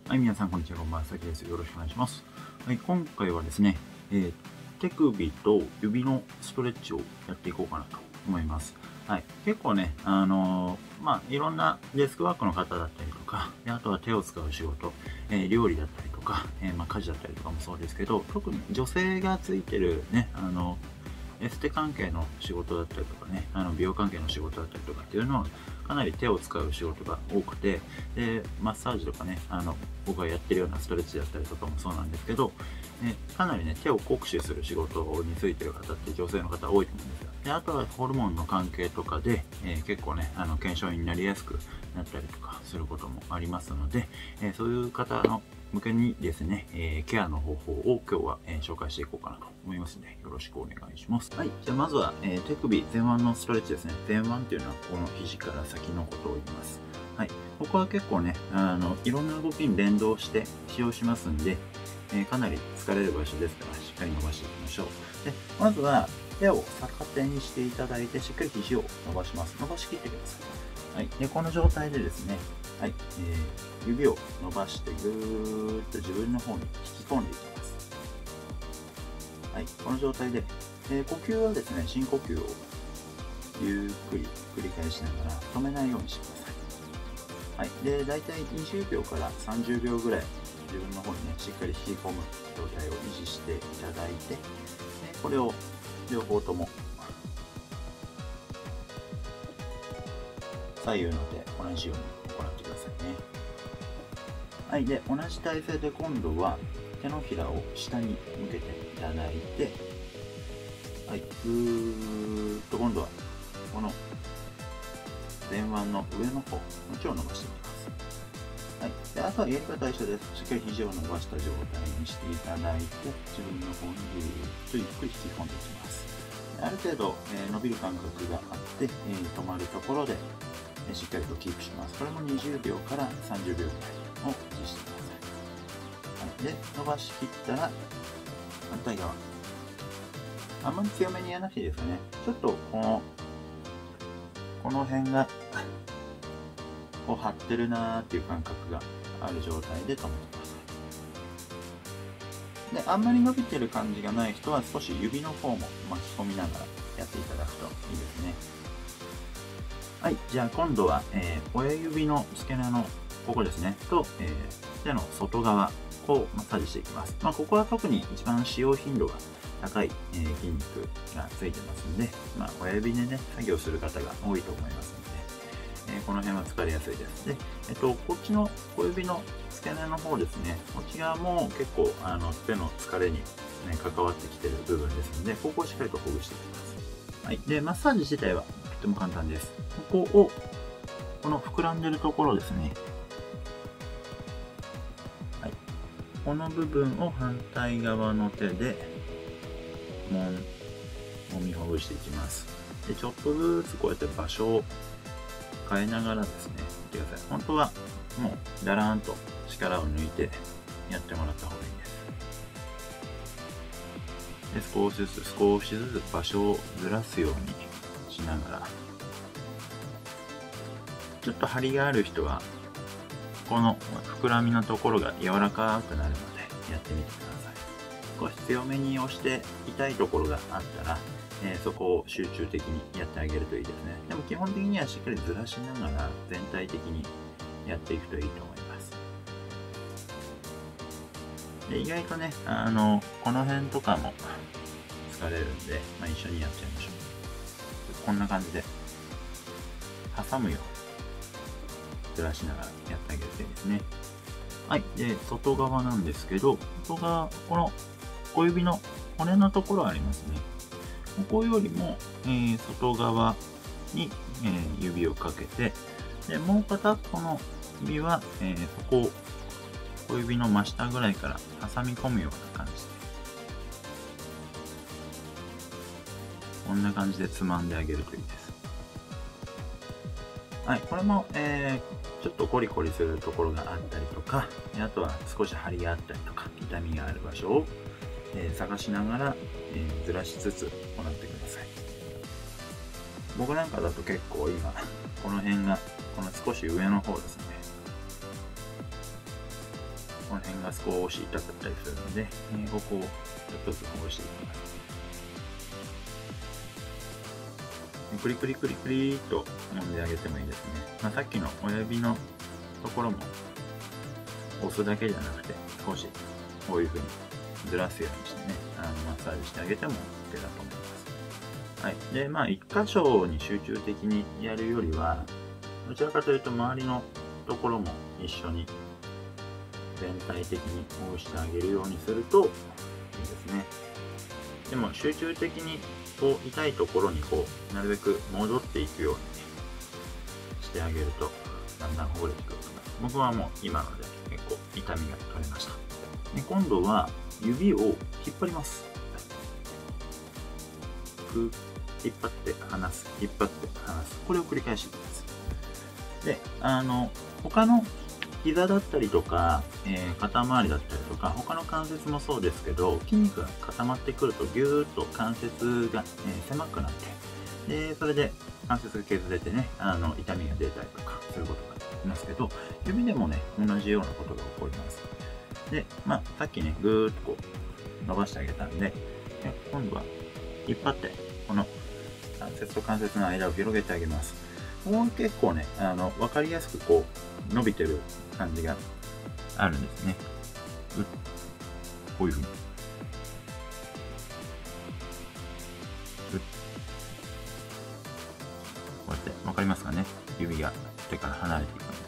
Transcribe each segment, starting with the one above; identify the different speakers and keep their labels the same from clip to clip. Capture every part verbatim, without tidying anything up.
Speaker 1: はい、皆さん、こんにちは。こんばんは。さきです。よろしくお願いします。はい、今回はですね、えー、手首と指のストレッチをやっていこうかなと思います。はい、結構ね、あのー、まあ、いろんなデスクワークの方だったりとか、であとは手を使う仕事、えー、料理だったりとか、えー、まあ、家事だったりとかもそうですけど、特に女性がついてるね、あのエステ関係の仕事だったりとかね、あの美容関係の仕事だったりとかっていうのは、かなり手を使う仕事が多くて、で、マッサージとかね、あの、僕がやってるようなストレッチだったりとかもそうなんですけど、ね、かなりね、手を酷使する仕事についてる方って女性の方多いと思うんですよ。で、あとはホルモンの関係とかで、えー、結構ね、あの、腱鞘炎になりやすくなったりとかすることもありますので、えー、そういう方の向けにですね、えー、ケアの方法を今日は、えー、紹介していこうかなと思いますので、よろしくお願いします。はい。じゃあまずは、えー、手首前腕のストレッチですね。前腕っていうのはこの肘から先のことを言います。はい。ここは結構ね、あの、いろんな動きに連動して使用しますんで、えー、かなり疲れる場所ですから、しっかり伸ばしていきましょう。で、まずは手を逆手にしていただいて、しっかり肘を伸ばします。伸ばしきってください。はい。で、この状態でですね、はい、えー、指を伸ばしてぐーっと自分の方に引き込んでいきます。はい、この状態で、えー、呼吸はですね、深呼吸をゆっくり繰り返しながら止めないようにしてください。はい、で、だいたいにじゅうびょうからさんじゅうびょうぐらい自分の方にね、しっかり引き込む状態を維持していただいて、でこれを両方とも左右の手同じように行ってくださいね。はい、で同じ体勢で今度は手のひらを下に向けていただいて、はい、ぐーっと今度はこの前腕の上の方、もちろん伸ばしていきます。はい、であとはやり方は一緒です。しっかり肘を伸ばした状態にしていただいて、自分の方にぐーっとゆっくり引き込んでいきます。ある程度、えー、伸びる感覚があって、えー、止まるところでしっかりとキープします。これもにじゅうびょうからさんじゅうびょうぐらいを維持してください。はい、で、伸ばしきったら反対側。あんまり強めにやらなくていいですかね。ちょっとこの、この辺がこう張ってるなーっていう感覚がある状態で止めてください。で、あんまり伸びてる感じがない人は少し指の方も巻き込みながらやっていただくといいですね。はい、じゃあ今度は、えー、親指の付け根のここですね、と、えー、手の外側をマッサージしていきます。まあ、ここは特に一番使用頻度が高い、えー、筋肉がついてますんで、まあ、親指でね、作業する方が多いと思いますので、えー、この辺は疲れやすいです。で、えっと、こっちの小指の付け根の方ですね、こっち側も結構あの手の疲れに、ね、関わってきてる部分ですので、ここをしっかりとほぐしていきます。はい、で、マッサージ自体はとても簡単です。ここを、この膨らんでるところですね。はい。この部分を反対側の手で、もん、もみほぐしていきます。で、ちょっとずつこうやって場所を変えながらですね、見てください。本当は、もう、だらーんと力を抜いてやってもらった方がいいです。で、少しずつ、少しずつ場所をずらすようにしながら、ちょっと張りがある人は、この膨らみのところが柔らかくなるのでやってみてください。少し強めに押して痛いところがあったら、えー、そこを集中的にやってあげるといいですね。でも基本的にはしっかりずらしながら全体的にやっていくといいと思います。で、意外とね、あの、この辺とかも疲れるんで、まあ、一緒にやっちゃいましょう。こんな感じで挟むようにずらしながらやってあげるといいですね。はい。で、外側なんですけど、外側、この小指の骨のところありますね。ここよりも、えー、外側に、えー、指をかけて、で、もう片っぽの指は、えー、ここを小指の真下ぐらいから挟み込むような感じで、こんな感じでつまんであげるといいです。はい。これも、えー、ちょっとコリコリするところがあったりとか、あとは少し張りがあったりとか、痛みがある場所を、えー、探しながら、えー、ずらしつつ行ってください。僕なんかだと結構今、この辺が、この少し上の方ですね。 この辺が少し痛かったりするので、えー、ここをちょっとずつほぐしていきます。クリクリクリクリーっと揉んであげてもいいですね。まあ、さっきの親指のところも押すだけじゃなくて、少しこういう風にずらすようにしてね、あのマッサージしてあげても OK だと思います。はい。で、まあ、一箇所に集中的にやるよりは、どちらかというと周りのところも一緒に全体的にほぐしてあげるようにするといいですね。でも集中的にこう痛いところにこうなるべく戻っていくようにしてあげるとだんだんほぐれてくると思います。僕はもう今ので結構痛みが取れました。で、今度は指を引っ張ります。引っ張って離す、引っ張って離す。これを繰り返していきます。で、あの他の膝だったりとか、えー、肩周りだったりとか、他の関節もそうですけど、筋肉が固まってくるとぎゅーっと関節が、えー、狭くなって、で、それで関節が削れてね、あの痛みが出たりとかすることがありますけど、指でもね、同じようなことが起こります。で、まあ、さっきね、ぐーっとこう伸ばしてあげたんで、今度は引っ張って、この関節と関節の間を広げてあげます。ここ結構ね、あの分かりやすくこう伸びてる感じがあるんですね。うこういうふうに。うこうやって分かりますかね。指が手から離れていくので。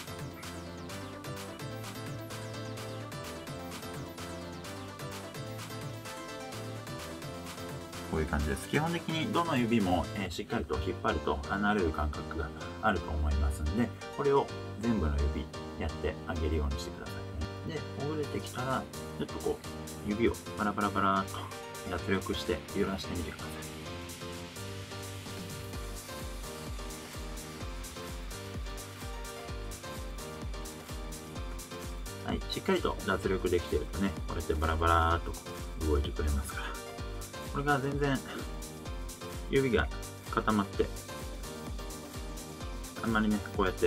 Speaker 1: こういう感じです。基本的にどの指も、えー、しっかりと引っ張ると離れる感覚があると思いますので、これを全部の指やってあげるようにしてくださいね。で、ほぐれてきたら、ちょっとこう、指をバラバラバラっと脱力して揺らしてみてください。はい、しっかりと脱力できているとね、こうやってバラバラーっと動いてくれますから。これが全然指が固まってあんまりねこうやって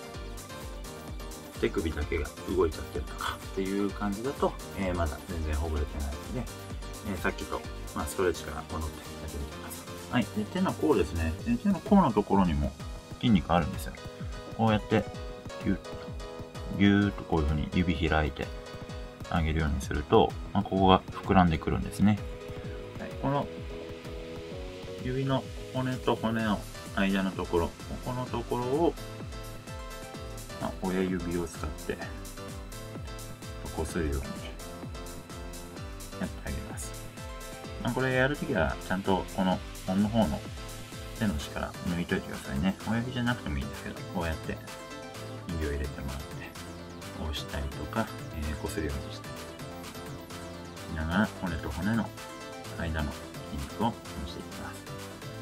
Speaker 1: 手首だけが動いちゃってるとかっていう感じだと、えー、まだ全然ほぐれてないので、えー、さっきと、まあ、ストレッチから戻ってやってみてください。はい、で手の甲ですね。手の甲のところにも筋肉あるんですよ。こうやってギュッとギューッとこういう風に指開いてあげるようにすると、まあ、ここが膨らんでくるんですね。この指の骨と骨の間のところ、ここのところを、まあ、親指を使ってこするようにやってあげます。まあ、これやるときはちゃんとこの本の方の手の力抜いといてくださいね。親指じゃなくてもいいんですけど、こうやって指を入れてもらって押したりとか、えー、こするようにしてしながら骨と骨の間の筋肉をほぐしていきます。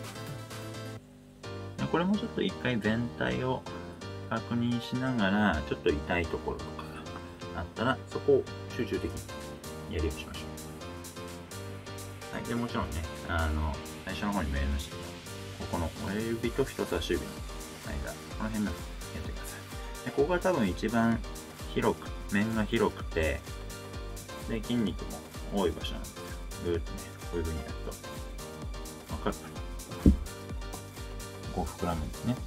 Speaker 1: これもちょっと一回全体を確認しながら、ちょっと痛いところとかがあったら、そこを集中的にやるようにしましょう。はい、でもちろんね、あの最初の方にもやりましたけど、ここの親指と人差し指の間、この辺のやってください。でここが多分一番広く、面が広くて、で筋肉も多い場所なんですよ。ぐーっとね、こういう風にやると、わかるかな？こう膨らむんですね。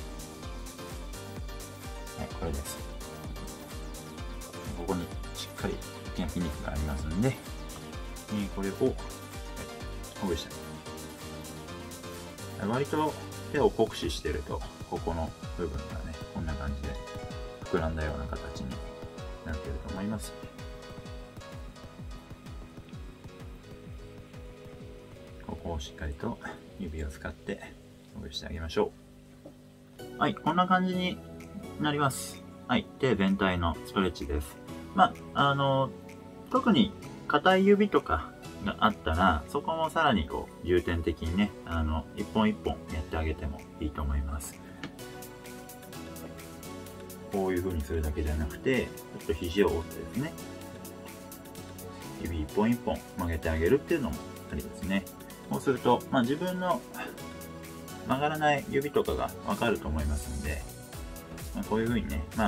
Speaker 1: はい、これです。ここにしっかり大きな筋肉がありますんで、これを、はい、ほぐしてあげる。割と手を酷使してると、ここの部分がね、こんな感じで膨らんだような形になっていると思います。ここをしっかりと指を使ってほぐしてあげましょう。はい、こんな感じになります。はい、手全体のストレッチです。まあ、あの、特に硬い指とかがあったら、そこもさらにこう重点的にね、あの、一本一本やってあげてもいいと思います。こういう風にするだけじゃなくて、ちょっと肘を折ってですね、指一本一本曲げてあげるっていうのもありですね。そうすると、まあ、自分の曲がらない指とかがわかると思いますので、まあ、こういう風にね、まあ、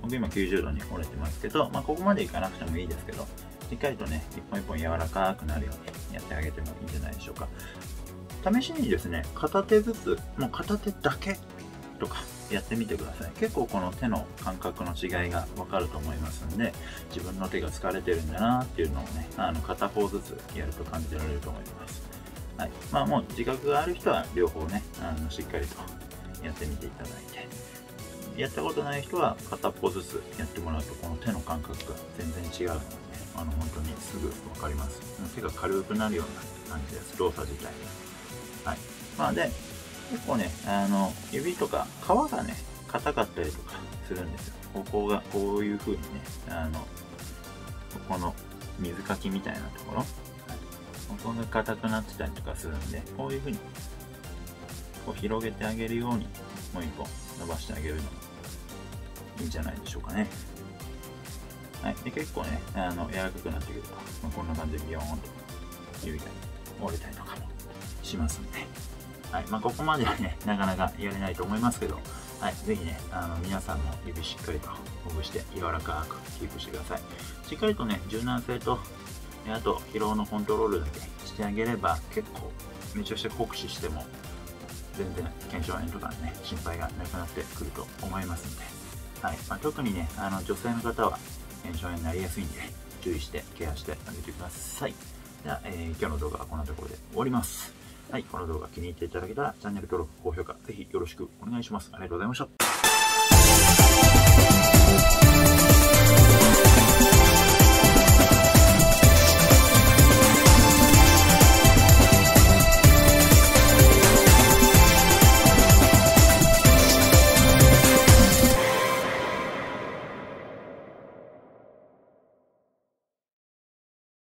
Speaker 1: 僕今きゅうじゅうどに折れてますけど、まあ、ここまでいかなくてもいいですけど、しっかりとね、一本一本柔らかくなるようにやってあげてもいいんじゃないでしょうか。試しにですね、片手ずつ、もう片手だけとかやってみてください。結構この手の感覚の違いがわかると思いますんで、自分の手が疲れてるんだなっていうのをね、あの片方ずつやると感じられると思います。はい。まあもう自覚がある人は両方ね、あのしっかりとやってみていただいて、やったことない人は片っぽずつやってもらうと、この手の感覚が全然違うので、ね、あの本当にすぐわかります。手が軽くなるような感じです、動作自体。はい。まあで、結構ね、あの、指とか皮がね、硬かったりとかするんですよ。ここが、こういう風にね、あの、ここの水かきみたいなところ、はい、ここが硬くなってたりとかするんで、こういう風に、こう広げてあげるように、もう一本伸ばしてあげるのもいいんじゃないでしょうかね。はい。で、結構ね、あの、柔らかくなってくると、まあ、こんな感じでビヨーンと指が折れたりとかもしますんで、はい。まあ、ここまではね、なかなかやれないと思いますけど、はい。ぜひね、あの、皆さんも指しっかりとほぐして柔らかくキープしてください。しっかりとね、柔軟性と、あと、疲労のコントロールだけしてあげれば、結構、めちゃくちゃ酷使しても、全然腱鞘炎とかね、心配がなくなってくると思いますんで、はい。まあ、特にね、あの、女性の方は、腱鞘炎になりやすいんで、注意してケアしてあげてください。では、えー、今日の動画はこんなところで終わります。はい、この動画気に入っていただけたらチャンネル登録、高評価、ぜひよろしくお願いします。ありがとうございました。